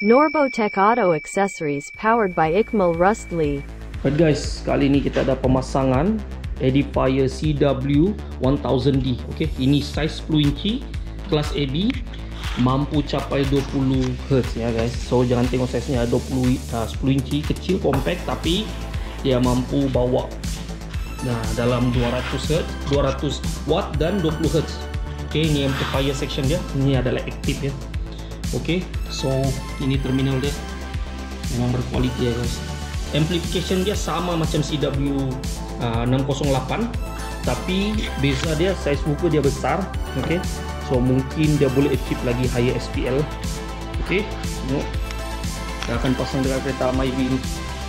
Norbotech Auto Accessories powered by Ikmal Rustli. Right guys, kali ini kita ada pemasangan Edifier CW1000D. Okay, ini size 10 inci, kelas AB, mampu capai 20 Hz ya guys. So jangan tengok size-nya 10 inci, kecil, compact, tapi dia mampu bawa dalam 200 watt dan 20 Hz. Okay, ini amplifier section dia, ini adalah aktif ya. Okay, so ini terminal dia memang berkualiti ya guys. Amplification dia sama macam CW608, tapi beza dia size woofer dia besar. Okay, so mungkin dia boleh achieve lagi higher SPL. Okay, tengok kita akan pasang dengan kereta Myvi ini.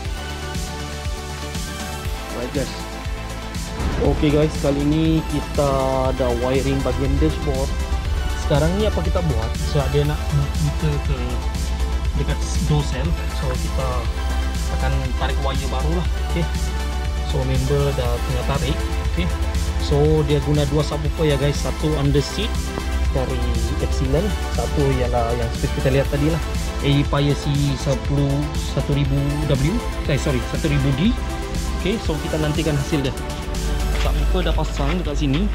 Alright guys. Okay guys, kali ini kita ada wiring bagian dashboard. Sekarang ni apa kita buat? So dia nak buka ke dekat door cell, so kita akan tarik wire baru lah. Okay, so member dah tengah tarik. Okay, so dia guna dua subwoofer ya guys, satu under seat dari Epsilon, satu ialah yang seperti kita lihat tadi lah, Edifier C1000W, 1000D. Okay, so kita nantikan hasil dia. Subwoofer dah pasang dekat sini.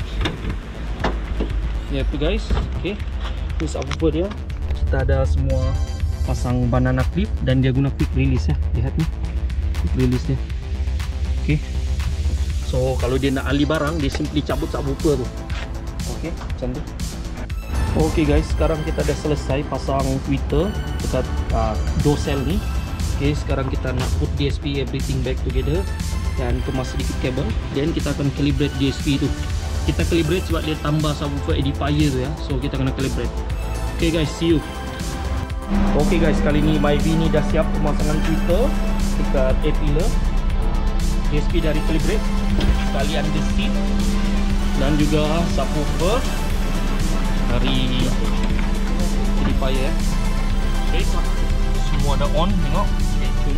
Ya tu guys, okay, itu subwoofer dia. Kita ada semua pasang banana clip dan dia guna quick release ya. Lihat nih, quick release dia. Okay, so kalau dia nak alih barang, dia simply cabut subwoofer tu. Okay, macam tu. Okay guys, sekarang kita dah selesai pasang tweeter dekat door cell ni. Okay, sekarang kita nak put DSP everything back together dan kemas sedikit kabel. Dan kita akan calibrate DSP tu. Kita calibrate sebab dia tambah subwoofer Edifier tu ya. So kita kena calibrate. Okay guys, see you. Okay guys, kali ni Myvi ni dah siap pemasangan tweeter dekat A-pillar. DSP dari calibrate, kali under seat, dan juga subwoofer dari Edifier ya. Okay, semua dah on, tengok. Okay,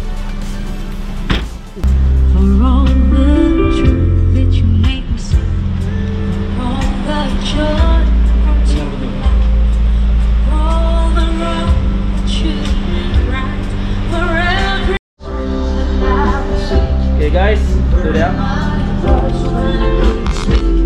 okay guys, itu dia.